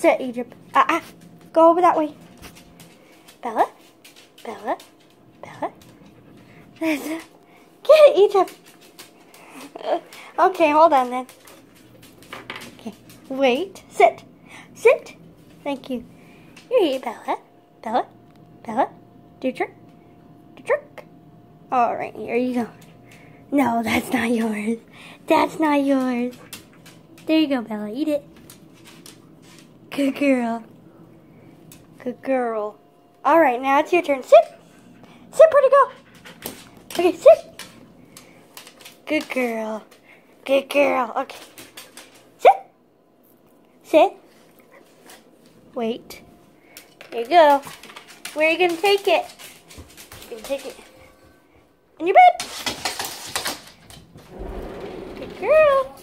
Sit, Egypt. Go over that way. Bella? Bella? Bella? Get it, Egypt. Okay, hold on then. Okay, wait. Sit. Sit. Thank you. Here, Bella. Bella? Bella? Do your trick. Do your trick. Alright, here you go. No, that's not yours. That's not yours. There you go, Bella. Eat it. Good girl. Good girl. Alright, now it's your turn. Sit. Sit, pretty girl. Okay, sit. Good girl. Good girl. Okay. Sit. Sit. Wait. Here you go. Where are you going to take it? You're going to take it in your bed. Good girl.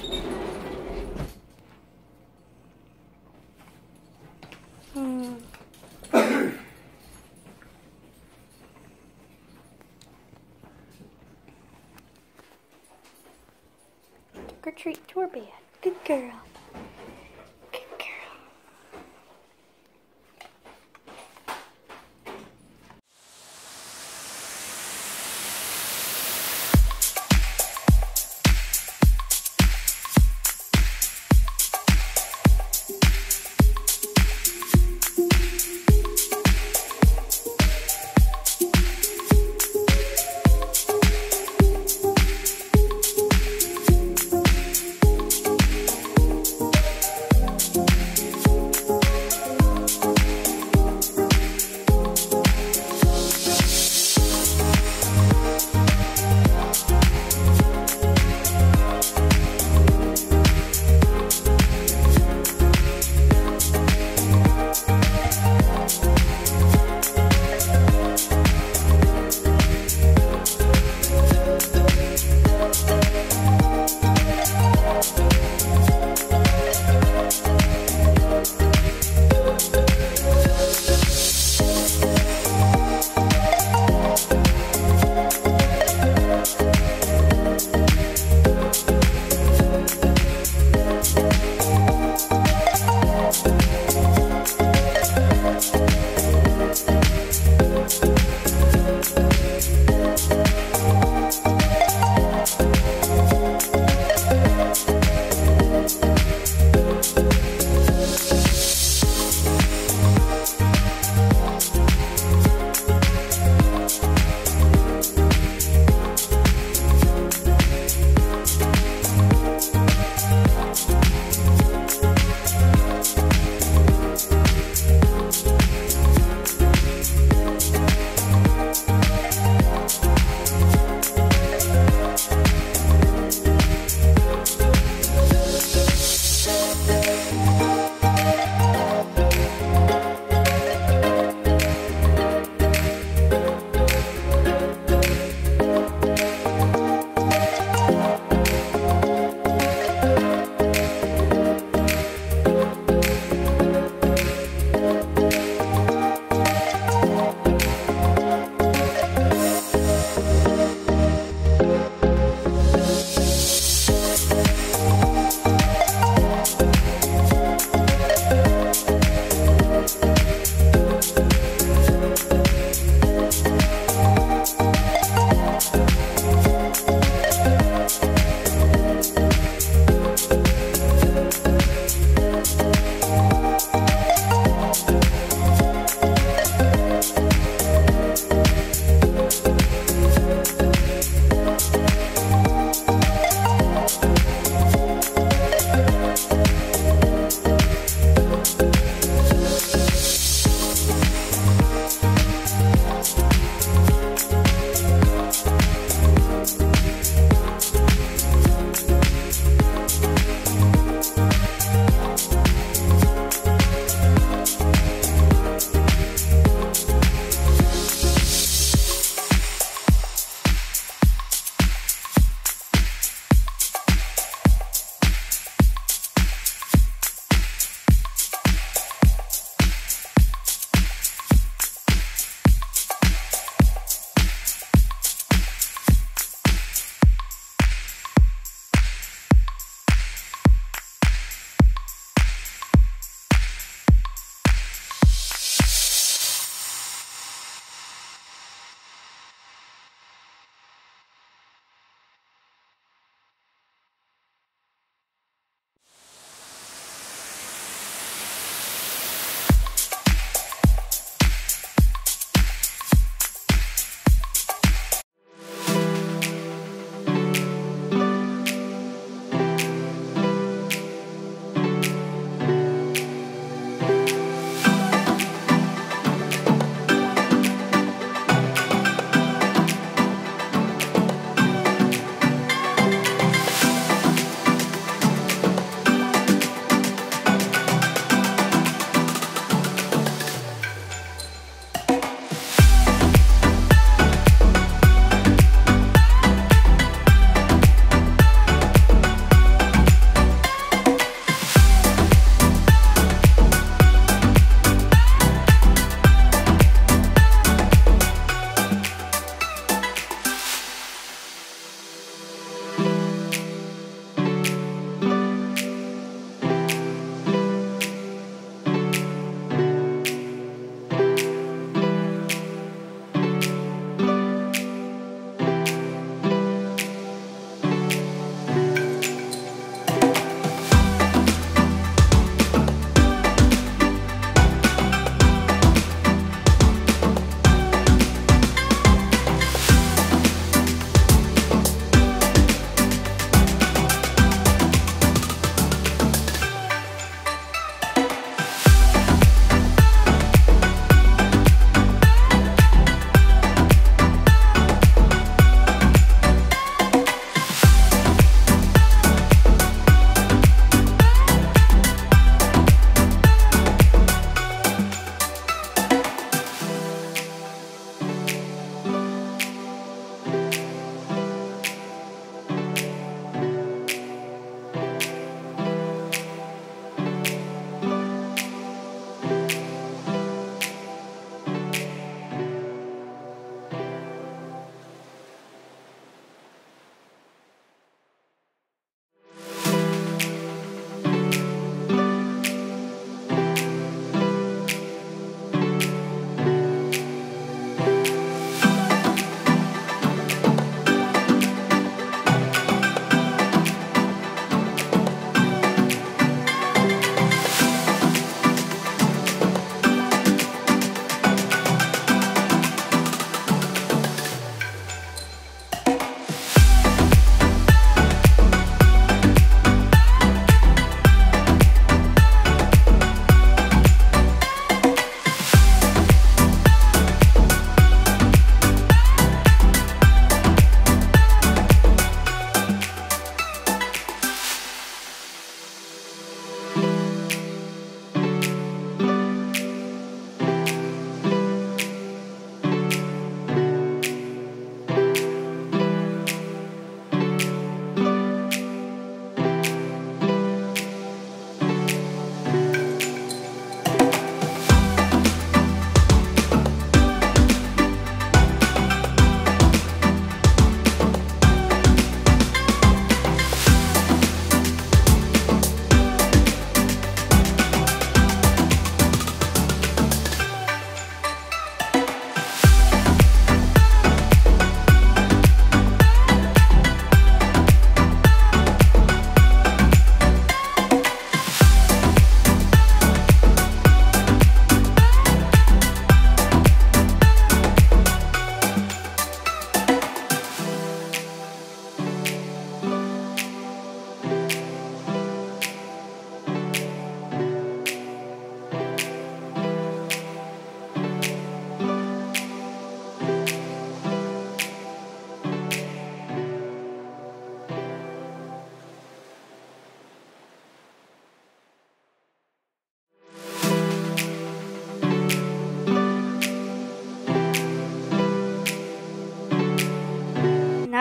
Trick or treat to her bed. Good girl. Good girl.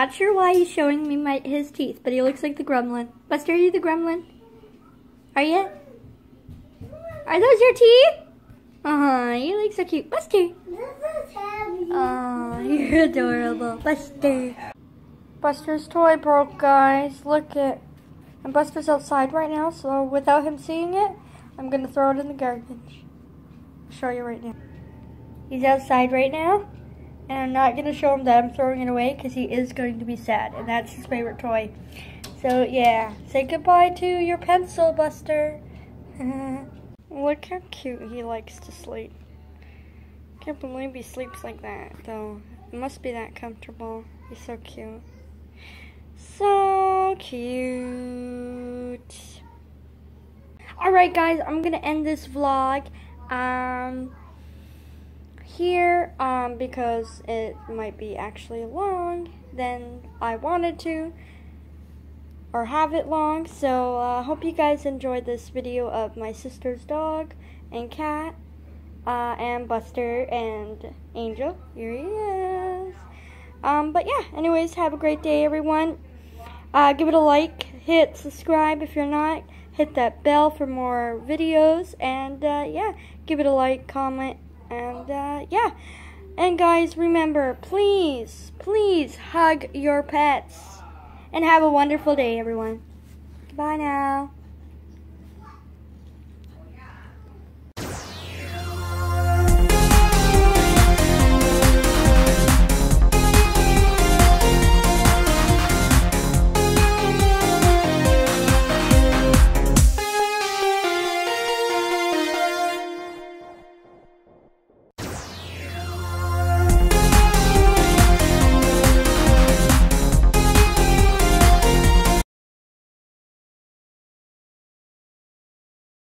not sure why he's showing me his teeth, but he looks like the gremlin. Buster, are you the gremlin? Are you? Are those your teeth? You look so cute. Buster. Oh, you're adorable. Buster. Buster's toy broke, guys. Look it. And Buster's outside right now, so without him seeing it, I'm going to throw it in the garbage. I'll show you right now. He's outside right now, and I'm not going to show him that I'm throwing it away because he is going to be sad, and that's his favorite toy. So, yeah. Say goodbye to your pencil, Buster. Look how cute he likes to sleep. Can't believe he sleeps like that, though. It must be that comfortable. He's so cute. So cute. Alright guys, I'm gonna end this vlog here because it might be actually long than I wanted to, or have it long. So I hope you guys enjoyed this video of my sister's dog and cat, and Buster and Angel. Here he is. But yeah, anyways, have a great day, everyone. Give it a like, hit subscribe if you're not, hit that bell for more videos, and yeah, give it a like, comment, and yeah. And guys, remember, please, please hug your pets, and have a wonderful day, everyone. Bye now.